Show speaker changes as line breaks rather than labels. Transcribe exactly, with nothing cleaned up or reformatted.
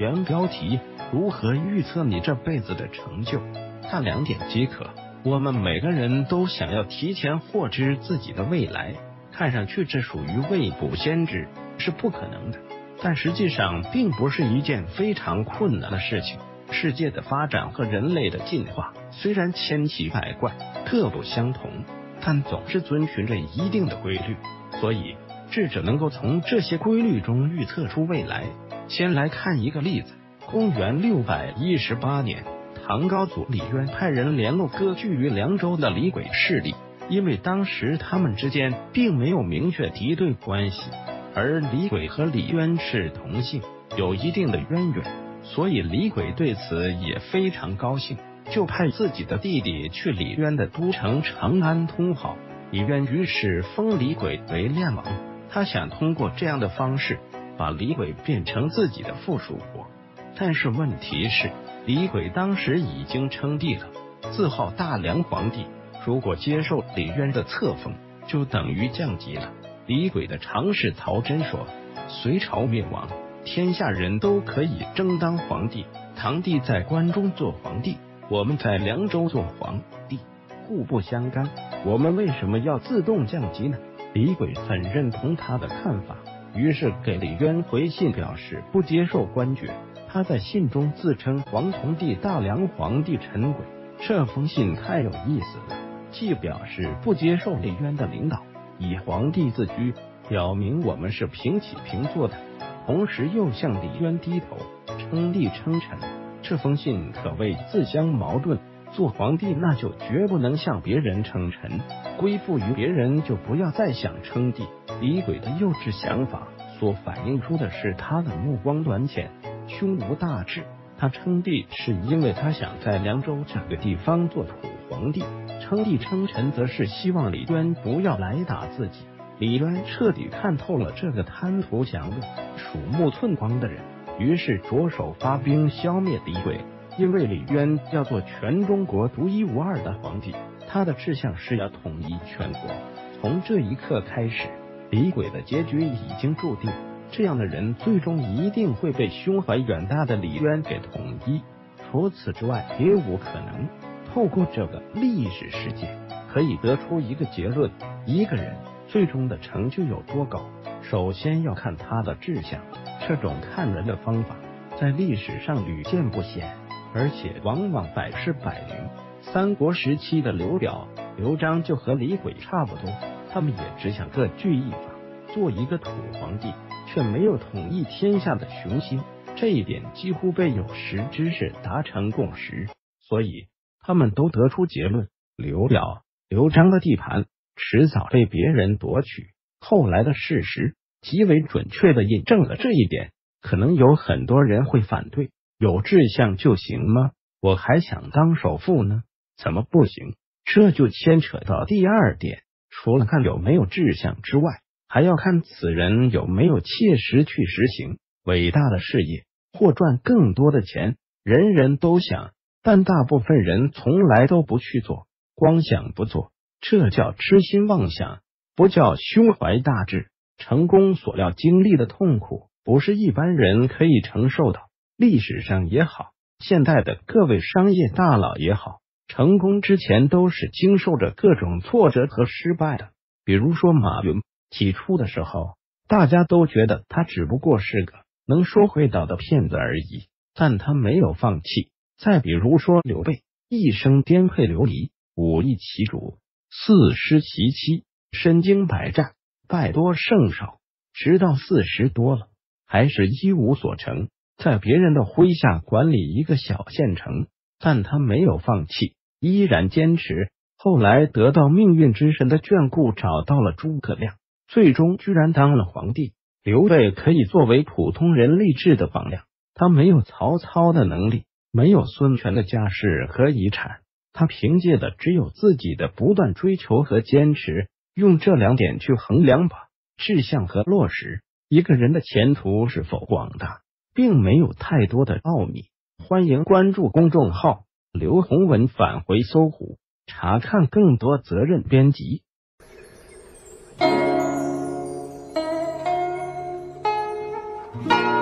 原标题：如何预测你这辈子的成就？看两点即可。我们每个人都想要提前获知自己的未来，看上去这属于未卜先知，是不可能的。但实际上并不是一件非常困难的事情。世界的发展和人类的进化虽然千奇百怪，各不相同，但总是遵循着一定的规律，所以智者能够从这些规律中预测出未来。先来看一个例子。公元六百一十八年，唐高祖李渊派人联络割据于凉州的李鬼势力，因为当时他们之间并没有明确敌对关系，而李鬼和李渊是同姓，有一定的渊源，所以李鬼对此也非常高兴，就派自己的弟弟去李渊的都城长安通好。李渊于是封李鬼为练王，他想通过这样的方式把李鬼变成自己的附属国。但是问题是，李鬼当时已经称帝了，自号大梁皇帝，如果接受李渊的册封，就等于降级了。李鬼的常侍曹真说，隋朝灭亡，天下人都可以争当皇帝，堂弟在关中做皇帝，我们在凉州做皇帝，互不相干，我们为什么要自动降级呢？李鬼很认同他的看法，于是给李渊回信表示不接受官爵。他在信中自称黄铜帝大梁皇帝陈轨，这封信太有意思了，既表示不接受李渊的领导，以皇帝自居，表明我们是平起平坐的，同时又向李渊低头，称帝称臣。这封信可谓自相矛盾，做皇帝那就绝不能向别人称臣，归附于别人就不要再想称帝。李鬼的幼稚想法所反映出的是他的目光短浅，胸无大志。他称帝是因为他想在凉州这个地方做土皇帝，称帝称臣则是希望李渊不要来打自己。李渊彻底看透了这个贪图享乐、鼠目寸光的人，于是着手发兵消灭李鬼。因为李渊要做全中国独一无二的皇帝，他的志向是要统一全国。从这一刻开始，李鬼的结局已经注定，这样的人最终一定会被胸怀远大的李渊给统一，除此之外别无可能。透过这个历史事件，可以得出一个结论：一个人最终的成就有多高，首先要看他的志向。这种看人的方法在历史上屡见不鲜，而且往往百试百灵。三国时期的刘表、刘璋就和李鬼差不多，他们也只想各据一方，做一个土皇帝，却没有统一天下的雄心。这一点几乎被有识之士达成共识，所以他们都得出结论：刘表、刘璋的地盘迟早被别人夺取。后来的事实极为准确地印证了这一点。可能有很多人会反对，有志向就行吗？我还想当首富呢，怎么不行？这就牵扯到第二点，除了看有没有志向之外，还要看此人有没有切实去实行。伟大的事业或赚更多的钱，人人都想，但大部分人从来都不去做，光想不做，这叫痴心妄想，不叫胸怀大志。成功所要经历的痛苦，不是一般人可以承受的。历史上也好，现代的各位商业大佬也好，成功之前都是经受着各种挫折和失败的。比如说马云，起初的时候大家都觉得他只不过是个能说会道的骗子而已，但他没有放弃。再比如说刘备，一生颠沛流离，武艺其主，四师其妻，身经百战，败多胜少，直到四十多了还是一无所成，在别人的麾下管理一个小县城，但他没有放弃，依然坚持。后来得到命运之神的眷顾，找到了诸葛亮，最终居然当了皇帝。刘备可以作为普通人励志的榜样，他没有曹操的能力，没有孙权的家世和遗产，他凭借的只有自己的不断追求和坚持。用这两点去衡量吧，志向和落实，一个人的前途是否广大，并没有太多的奥秘。欢迎关注公众号刘洪文返回搜狐，查看更多责任编辑。
Thank you.